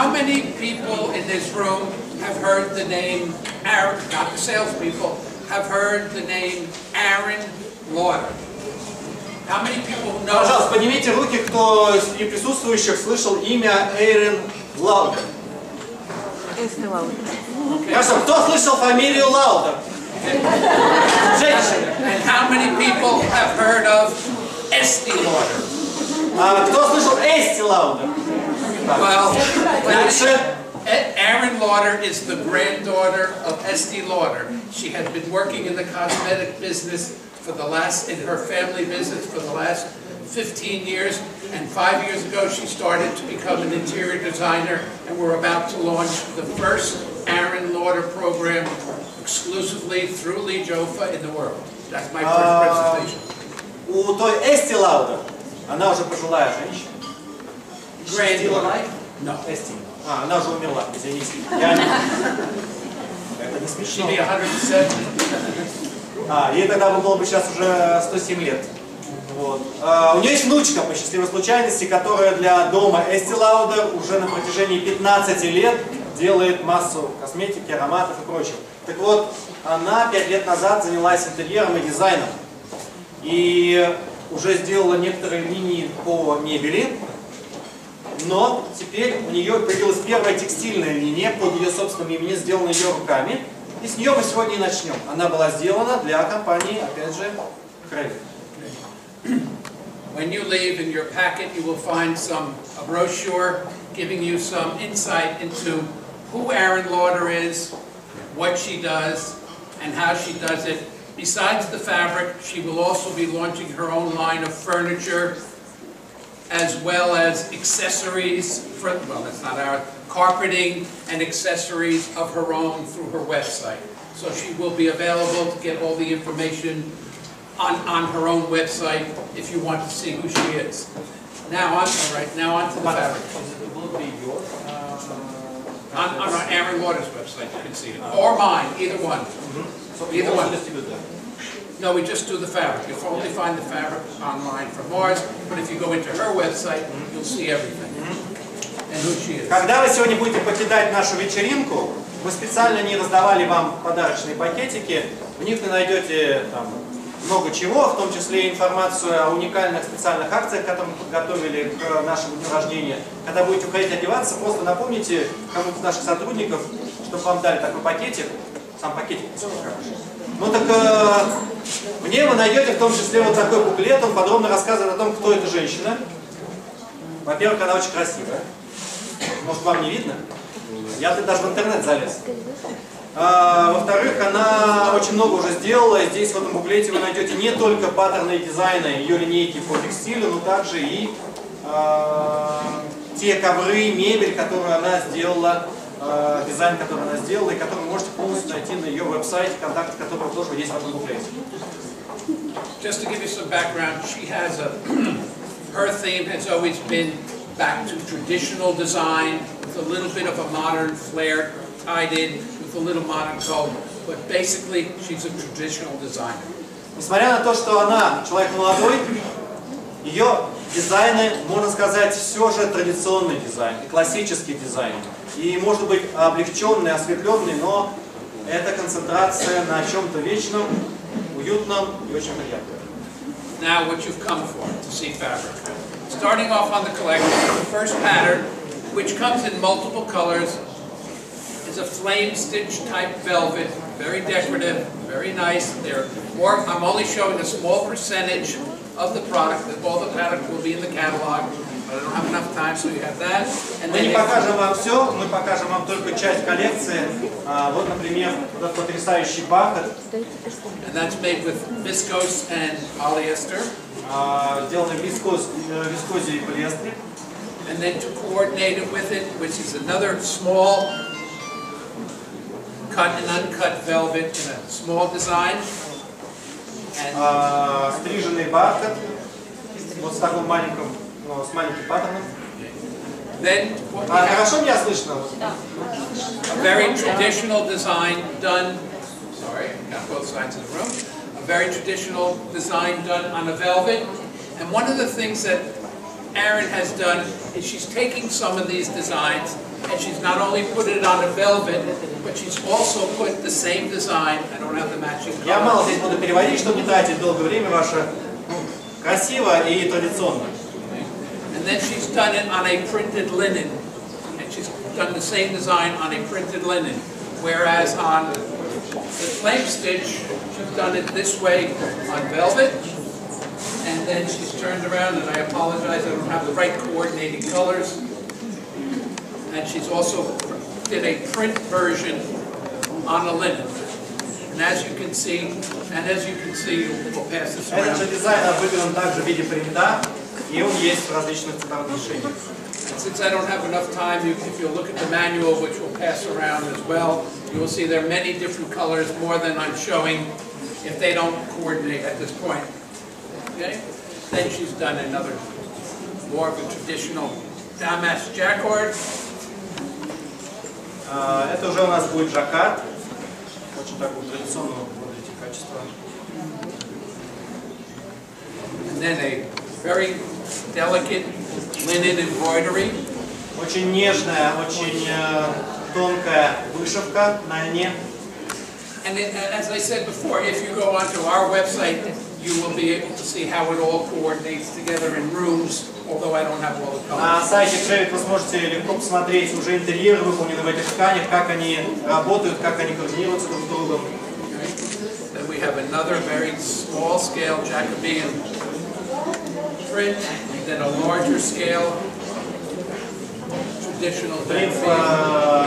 How many people in this room have heard the name Aaron, not the salespeople, have heard the name Aaron Lauder? How many people know? Пожалуйста, поднимите руки, кто из присутствующих слышал имя Эйрин Лаудер. Хорошо, кто слышал фамилию Лаудер? Женщины. And how many people have heard of Estee Lauder? Кто слышал Эсти Лаудер? Well, Дальше. Aaron Lauder is the granddaughter of Estee Lauder. She had been working in the cosmetic business in her family business for the last 15 years, and 5 years ago she started to become an interior designer, and we're about to launch the first Aaron Lauder program exclusively through Lee Jofa in the world. That's my first presentation. У той Эсти Лаудер, она уже пожилая женщина. Granddaughter. No. Эсти. Она уже умерла, извините. Это не смешно. She'd be 170. Ей тогда было бы сейчас уже 107 лет. Вот. У нее есть внучка по счастливой случайности, которая для дома Эсти Лаудер уже на протяжении 15 лет делает массу косметики, ароматов и прочего. Так вот, она 5 лет назад занялась интерьером и дизайном. И уже сделала некоторые линии по мебели. Но теперь у нее появилась первая текстильная линия под ее собственным именем, сделанная ее руками. И с нее мы сегодня и начнем. Она была сделана для компании, опять же, Крейг. When you leave in your packet, you will find a brochure giving you some insight into who Aaron Lauder is, what she does, and how she does it. Besides the fabric, she will also be launching her own line of furniture, as well as accessories, well, that's not our, carpeting and accessories of her own through her website. So she will be available to get all the information on her own website if you want to see who she is. Now on to the fabric. Will it be yours? On Aaron Lauder's website, you can see it. Or mine, either one. Either one. No, we just do the fabric. You'll only find the fabric online from ours, but if you go into her website, you'll see everything. And who she is. Когда вы сегодня будете покидать нашу вечеринку, мы специально не раздавали вам подарочные пакетики. В них вы найдете там много чего, в том числе информацию о уникальных специальных акциях, которые мы подготовили к нашему дню рождения. Когда будете уходить одеваться, просто напомните кому-то из наших сотрудников, чтобы вам дали такой пакетик. Сам пакетик хороший. Ну так в ней вы найдете в том числе вот такой буклет, он подробно рассказывает о том, кто эта женщина. Во-первых, она очень красивая. Может, вам не видно? Я даже в интернет залез. Во-вторых, она очень много уже сделала. Здесь в этом буклете вы найдете не только паттерны и дизайны ее линейки по текстилю, но также и те ковры, мебель, которую она сделала, дизайн, который она сделала, и который вы можете полностью найти на ее веб-сайте, контакты которого тоже есть в этом буклете. Just to give you some background, she has her theme has always been back to traditional design with a little bit of a modern flair tied in with a little modern color, but basically she's a traditional designer. Несмотря на то, что она человек молодой, ее дизайны, можно сказать, все же традиционный дизайн, классический дизайн. И может быть облегченный, осветленный, но это концентрация на чем-то вечном, уютном и очень приятном. Now what you've come for, to see fabric. Starting off on the collection, the first pattern, which comes in multiple colors, is a flame stitch type velvet, very decorative, very nice. I'm only showing a small percentage of the product. All the product will be in the catalog, but I don't have enough time, so you have that. And мы не покажем вам все, мы покажем вам только часть коллекции. Вот, например, этот потрясающий бархат. And that's made with viscose and polyester. Сделано в вискозе и полиэстре. And then to coordinate it with it, which is another small cut and uncut velvet in a small design. Стриженный бархат, вот с таким маленьким, с маленьким паттерном. Then хорошо меня слышно? A very traditional design done. Sorry, got both sides of the room. A very traditional design done on a velvet. And one of the things that Aaron has done is she's taking some of these designs And she's not only put it on a velvet, but she's also put the same design. I don't have the matching color. Я мало здесь буду переводить, чтобы не тратить долгое время ваше. Красиво и традиционно. And then she's done it on a printed linen. And she's done the same design on a printed linen. Whereas on the flame stitch, she's done it this way on velvet. And then she's turned around, and I apologize, I don't have the right coordinating colors. And she's also did a print version on a linen. And as you can see, we'll pass this Этот же around. дизайн выполнен также в виде принта, и он есть в различных цветовых решениях. And since I don't have enough time, if you look at the manual, which we'll pass around as well, you will see there are many different colors, more than I'm showing, if they don't coordinate at this point. Okay? Then she's done another, more of a traditional damask jacquard. Это уже у нас будет жаккард. Очень такого традиционного, смотрите, качества. And then a very delicate linen embroidery. Очень нежная, очень тонкая вышивка на льне. And as I said before, if you go onto our website, you will be able to see how it all coordinates together in rooms, although I don't have all the colors. На сайте Crevit вы сможете легко посмотреть уже интерьеры, выполненные в этих тканях, как они работают, как они координируются друг с другом. Then we have another very small scale Jacobean print, then a larger scale traditional Принт Jacobean.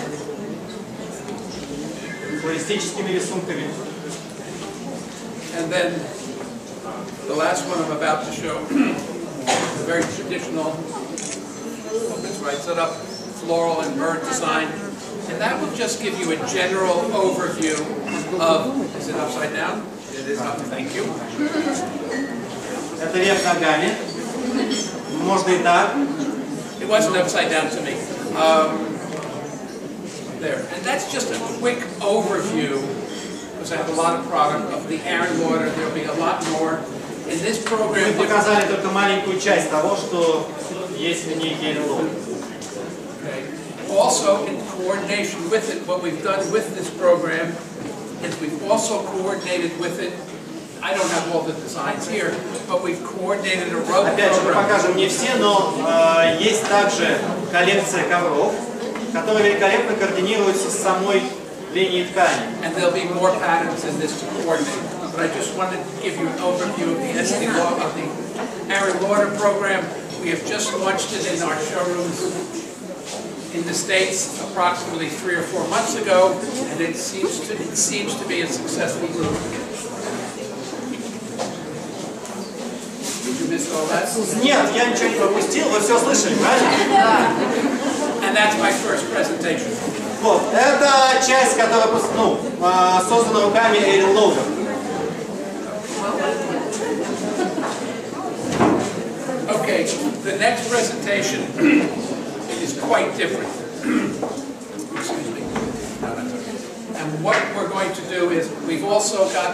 флористическими рисунками. And then the last one I'm about to show, a very traditional, it's right set up, floral and bird design. And that will just give you a general overview of, is it upside down? It is up, thank you. Это вверх ногами. Можно и так. It wasn't upside down to me. There. And that's just a quick overview, because I have a lot of product of the Aaron Lauder. There'll be a lot more in this program. Мы показали только маленькую часть того, что есть в линейке Aaron Lauder. Okay. Also, in coordination with it, what we've done with this program is we've also coordinated with it. I don't have all the designs here, but we've coordinated a rug Опять же, мы program. покажем не все, но есть также коллекция ковров, которые великолепно координируются с самой линией ткани. And there'll be more patterns in this to coordinate. But I just wanted to give you an overview of the Estee Lauder, of the Aaron Lauder program. We have just launched it in our showrooms in the States approximately 3 or 4 months ago, and it seems to be a successful move. Did you miss all that? Нет, я ничего не пропустил, вы все слышали, правильно? And that's my first presentation. Вот, это часть, которая создана руками Aaron Lauder. Okay, the next presentation is quite different. Excuse me. No, that's okay. And what we're going to do is, we've also got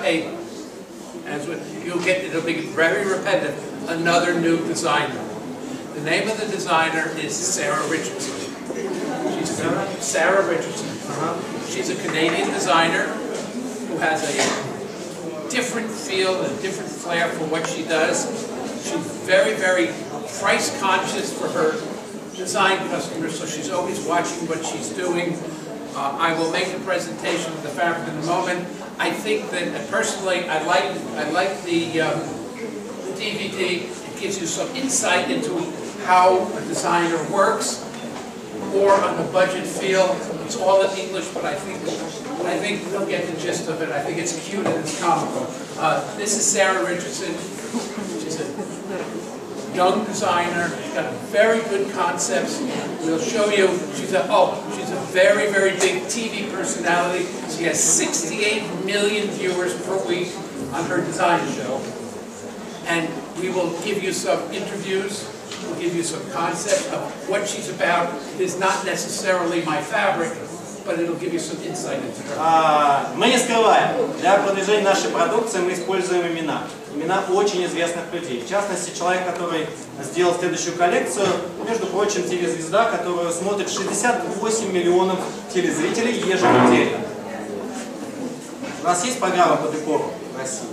it'll be very repetitive, another new designer. The name of the designer is Sarah Richardson. Sarah Richardson. She's a Canadian designer who has a different feel and a different flair for what she does. She's very, very price conscious for her design customers, so she's always watching what she's doing. I will make a presentation of the fabric in a moment. I think that personally, I like the DVD. It gives you some insight into how a designer works, more on the budget feel. It's all in English, but I think they'll get the gist of it. I think it's cute and it's comical. This is Sarah Richardson. She's a young designer. She's got very good concepts. We'll show you. She's a very, very big TV personality. She has 68 million viewers per week on her design show. And we will give you some interviews. We'll give you some concept of what she's about. It is not necessarily my fabric, but it'll give you some insight into her. Мы не скрываем, для продвижения нашей продукции мы используем имена. имена очень известных людей. В частности, человек, который сделал следующую коллекцию, между прочим, телезвезда, которую смотрит 68 миллионов телезрителей еженедельно. У нас есть программа по декору в России?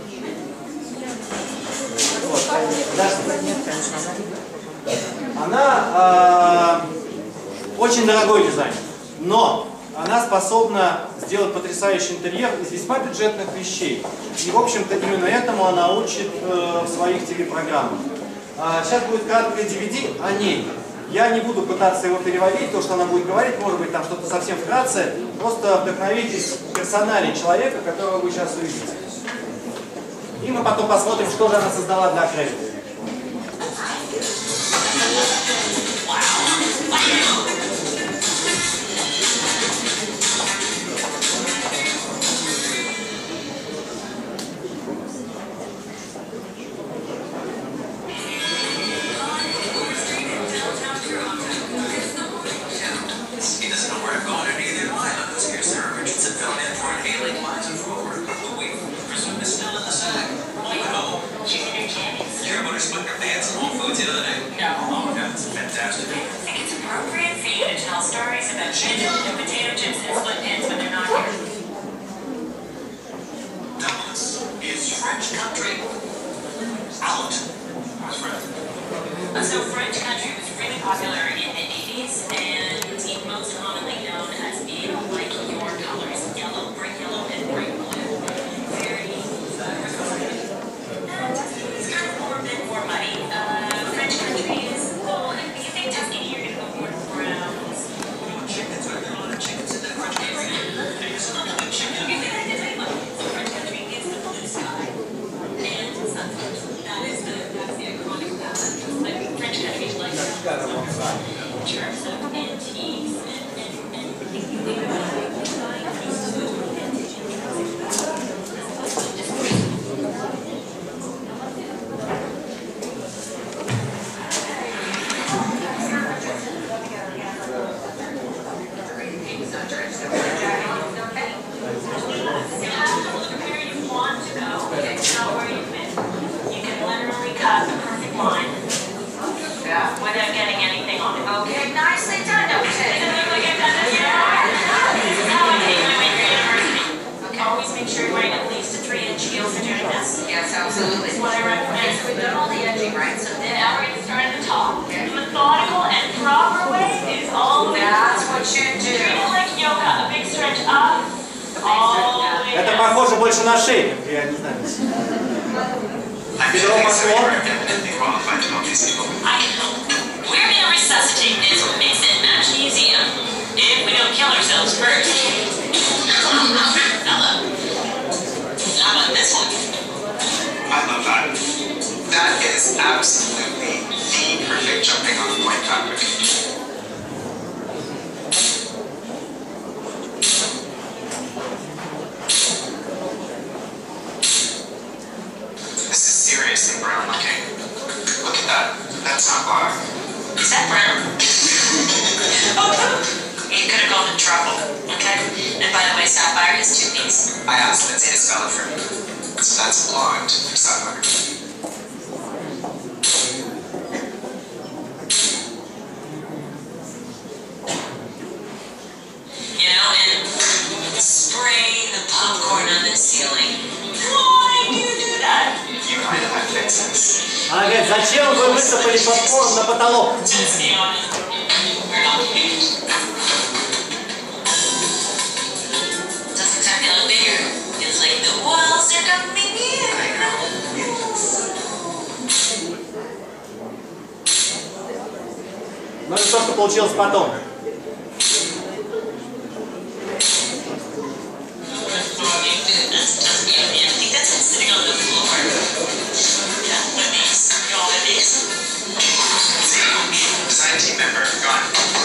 Вот. Она очень дорогой дизайнер, но она способна сделать потрясающий интерьер из весьма бюджетных вещей. И, в общем-то, именно этому она учит в своих телепрограммах. Сейчас будет краткое DVD о ней. Я не буду пытаться его переводить, то, что она будет говорить, может быть, там что-то совсем вкратце. Просто вдохновитесь персоналией человека, которого вы сейчас увидите. И мы потом посмотрим, что же она создала для кредита. So French country was really popular in the 80s and is most commonly known as being like your colors, yellow, brick yellow, and brick blue. Very it's kind of a bit more muddy. French country is, well, if you think Disney, you're going to go more browns. Chickens, are there a lot of chickens in the French country? There's a lot of chicken. French country is the blue sky and sunflowers. That's the iconic palette. French country is like in terms of antiques without getting anything on it. Okay, nicely done. Okay. Always make sure you're wearing at least a 3-inch heel for doing this. Yes, absolutely. That's what I recommend. So we've done all the edging, right? So now we're going to start at the top. Okay. The methodical and proper way is all the way. That's what you do. Treat it like yoga. A big stretch up, all the way down. Это похоже больше на шейпинг, я не знаю. Бедро пошло. I can help. We're going to resuscitate this Mix and Match Museum. If we don't kill ourselves first. Hello. How about this one? I love that. That is absolutely the perfect jumping off point fabric. This is seriously brown looking. Look at that. That's not black. Is that brown? Oh, you could have gone in trouble, okay? And by the way, sapphire is 2-piece. I asked Lindsay to spell it for me. So that's blonde for sapphire. You know, and spray the popcorn on the ceiling. Why do you do that? You kind of have fixes. Она говорит, зачем вы высыпали попкорн на потолок? Just be honest. We're not huge. Doesn't exactly look bigger. Feels like the walls are coming in. I know. Ну это то, что получилось потом. That's just yummy. I think that's it sitting on the floor. Yeah, one of these. You all have these? Design team member, gone.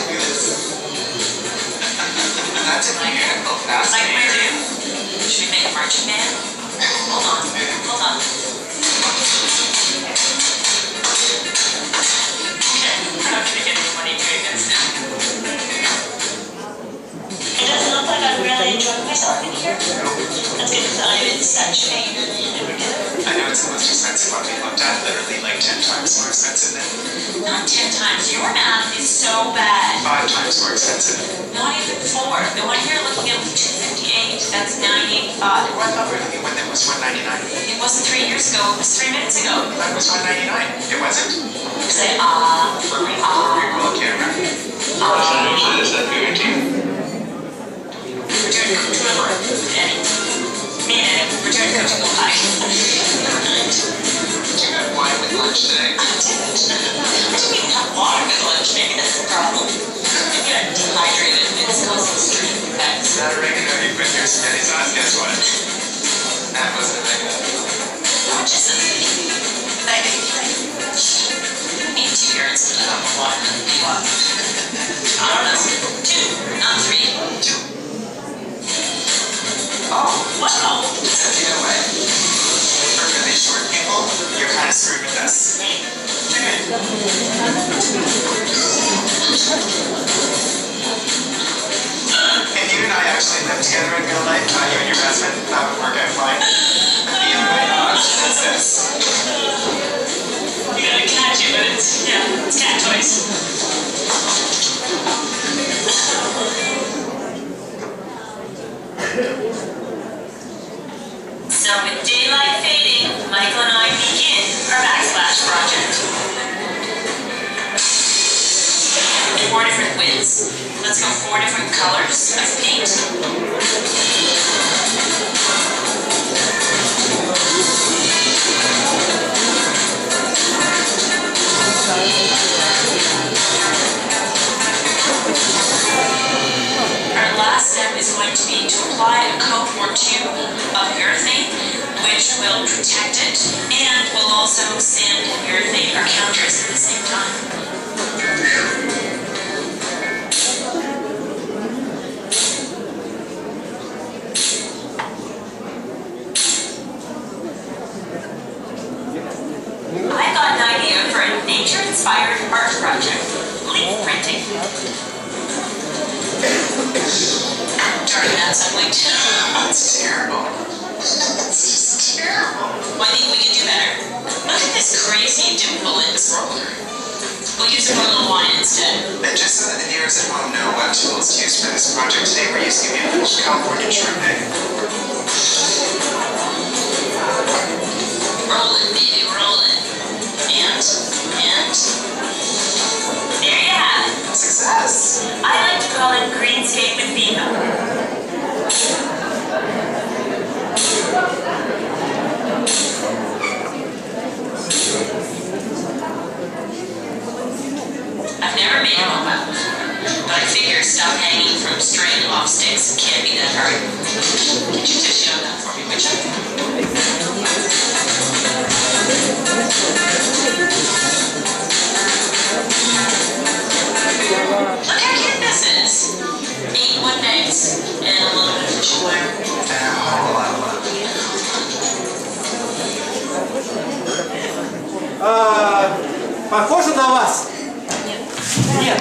That's a beautiful fast Like we do. Should we make a marching band? Hold on. Hold on. Okay, we're not going to get any money doing this now. It doesn't look like I'm really enjoying myself in here. That's good because I'm in such pain. I know it's Not 10 times. Your math is so bad. 5 times more expensive. Not even 4. The one you're looking at was 258. That's 985. Well, I thought we were looking when it was $199. It wasn't 3 years ago. It was 3 minutes ago. That was $199. It wasn't. Say, For reroll camera. Usually is that moving to you? We're doing Eddie. Me and Eddie, we're doing cooking pie. Did you have wine with lunch today? I didn't even have water with lunch. Maybe that's the problem. Maybe I'm dehydrated. It's causing street effects. Not oregano, you put your spaghetti sauce, guess what? That wasn't oregano. How much is it? I need 2 carrots and a cup of water. What? I don't know. 2, not 3. 2. Oh, wow. So you know what? For really short people, you're kind of screwed with us. If you and I actually lived together in real life, you and your husband, that would work out fine. The only way out is this. You gotta catch it, but it's cat toys. So with daylight fading, Michael and I begin our backsplash project. 4 different widths. Let's go 4 different colors of paint. Our last step is going to be to apply a coat or 2 of urethane, which will protect it, and will also sand and urethane our counters at the same time. I got an idea for a nature-inspired art project, leaf printing. Darn, that's ugly too. That's terrible. That's just terrible. Well, I think we can do better. Look at this crazy dimple in this roller. We'll use a roller wine instead. And just so that the viewers at home know what tools to use for this project today, we're using a beautiful California shrimp egg. Roll it, baby, roll it. And there you have it. Success! I like to call it greenscape with Viva. I've never made a mobile, but I figure stuff hanging from string off sticks can't be that hard. Get your tissue on that for me, would you? Look how cute this is. 8 wood pegs and a little bit of tissue wire. And a whole lot of love. Похоже на вас? Нет.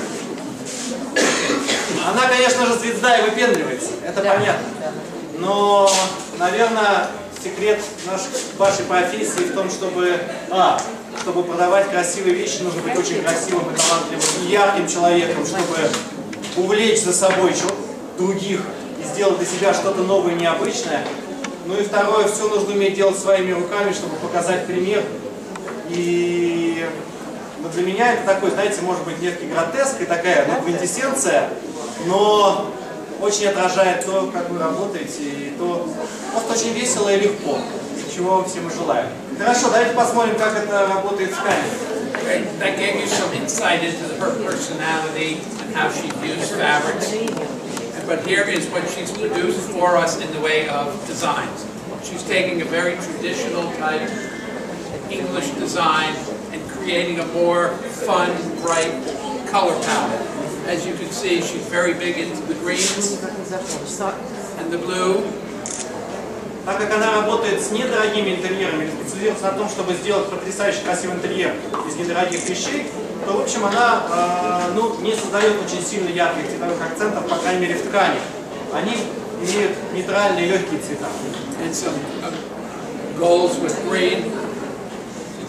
Она, конечно же, звезда и выпендривается, это понятно. Но, наверное, секрет вашей профессии в том, чтобы продавать красивые вещи, нужно быть очень красивым и талантливым, и ярким человеком, чтобы увлечь за собой других и сделать для себя что-то новое и необычное. Ну и второе, все нужно уметь делать своими руками, чтобы показать пример. И вот для меня это такой, знаете, может быть, некий гротеск и такая квинтэссенция, но очень отражает то, как вы работаете, и то просто очень весело и легко, чего вам всем и желаю. Хорошо, давайте посмотрим, как это работает в камере. That gave you some insight into her personality and how she views fabrics. But here is what she's produced for us in the way of designs. She's taking a very traditional type English design and creating a more fun, bright color palette. As you can see, she's very big into the greens and the blue. Так как она работает с недорогими интерьерами, специализируется на том, чтобы сделать потрясающе красивый интерьер из недорогих вещей, то, в общем, она не создает очень сильно ярких цветовых акцентов, по крайней мере, в ткани. Они имеют нейтральные легкие цвета. And some goals with green.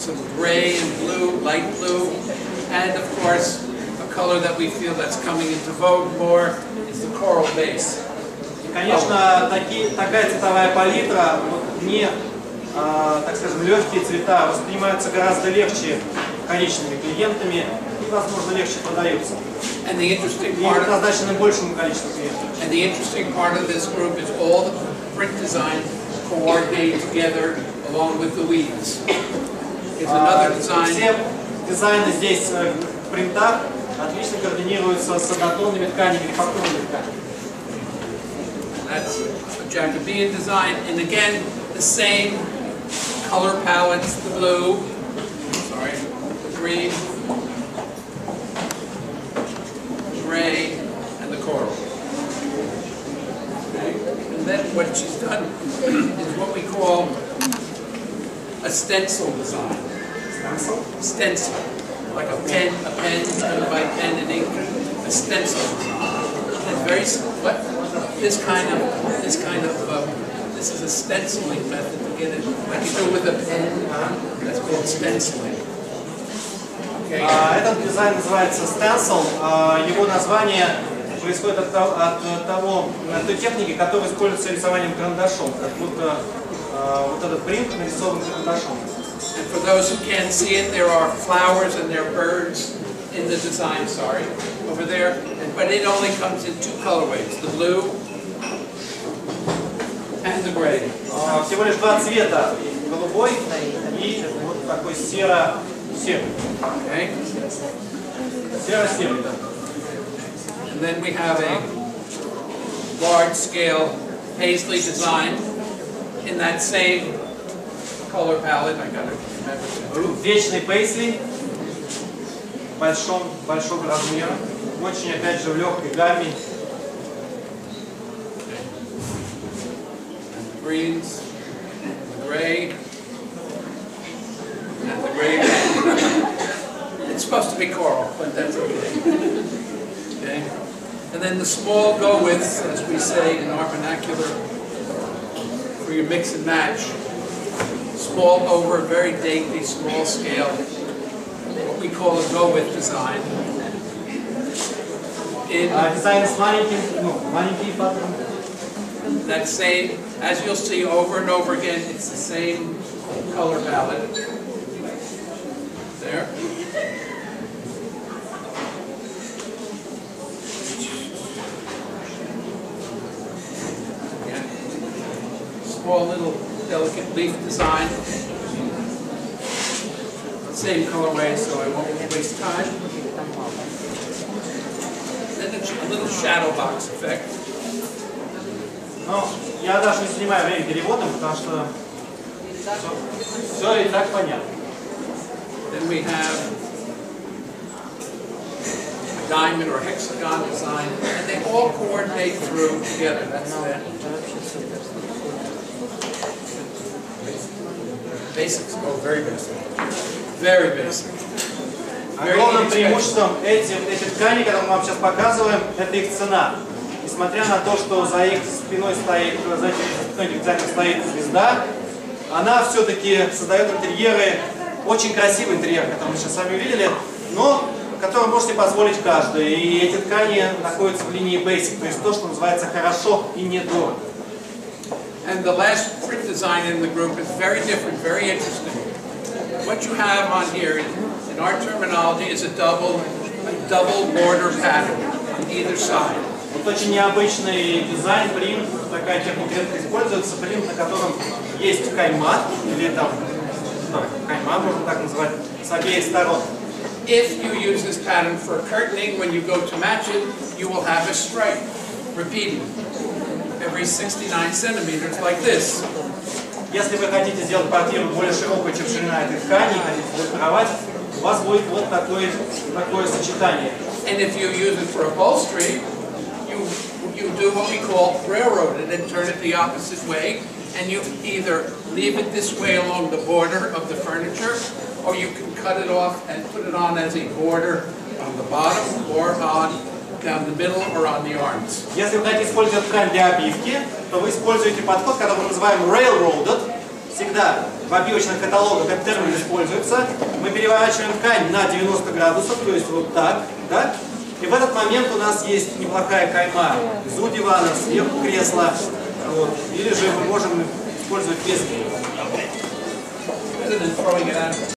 some gray and blue, light blue, and of course, a color that we feel that's coming into vogue more is the coral base. Конечно, такая цветовая палитра, не, так скажем, легкие цвета воспринимаются гораздо легче конечными клиентами и, возможно, легче продаются. And the interesting И part предназначены большему количеству клиентов. and the interesting part of this group is all the print design coordinated together along with the weaves. It's another design. Все дизайны здесь в принтах отлично координируются с однотонными тканями или покровными тканями. That's a Jacobean design, and again, the same color palettes, the blue, sorry, the green, gray, and the coral. Okay. And then what she's done is what we call a stencil design. Stencil, like a pen by pen and ink, a stencil design. It's very this is a stenciling method to get it, like you do with a pen. That's called stenciling. Okay. Этот дизайн называется stencil. Его название происходит от той техники, которая используется рисованием карандашом. Как будто вот этот принт нарисован карандашом. And for those who can't see it, there are flowers and there are birds in the design, sorry, over there. But it only comes in two colorways, the blue and the gray. Всего лишь два цвета, голубой и вот такой серо-серый. Okay? Серо-серый, да. And then we have a large-scale paisley design in that same color palette. I got to remember. Вечный пейсли большого размера, очень опять же в легкой гамме. Greens, the gray, and the gray. It's supposed to be coral, but that's okay. Okay? And then the small go-withs, as we say in our vernacular, for your mix and match. Small over, very dainty, small scale, what we call a go-with design. Дизайн с маленький паттерн. That same, as you'll see over and over again, it's the same color palette. There. Again. Small little delicate leaf design. Same colorway, so I won't waste time. Then a little shadow box effect. Но я даже не занимаю время переводом, потому что все и так понятно. Then we have a diamond or hexagon design, and they all coordinate through together. That's that. Basics. Oh, very basic. Very basic. Огромным преимуществом этих тканей, которые мы вам сейчас показываем, это их цена. Несмотря на то, что за их спиной стоит, за этих дизайнеров стоит звезда, она все-таки создает интерьеры, очень красивый интерьер, который мы сейчас с вами увидели, но который можете позволить каждый. И эти ткани находятся в линии Basic, то есть то, что называется хорошо и недорого. And the last print design in the group is very different, very interesting. What you have on here, in our terminology, is a double border pattern on either side. Вот очень необычный дизайн, принт, такая техника редко используется, принт, на котором есть кайма, или там, кайма можно так называть, с обеих сторон. If you use this pattern for curtaining, when you go to match it, you will have a stripe repeating every 69 centimeters like this. Если вы хотите сделать квартиру более широкой, чем ширина этой ткани, хотите декоровать, у вас будет вот такое сочетание. And if you use it for upholstery, you do what we call railroad it and turn it the opposite way, and you either leave it this way along the border of the furniture, or you can cut it off and put it on as a border on the bottom, or down the middle, or on the arms. Если вы хотите использовать ткань для обивки, то вы используете подход, который мы называем railroaded, всегда в обвивочных каталогах этот термин используется. Мы переворачиваем ткань на 90 градусов, то есть вот так, да? И в этот момент у нас есть неплохая кайма внизу дивана, сверху кресла, вот. Или же мы можем использовать без нее.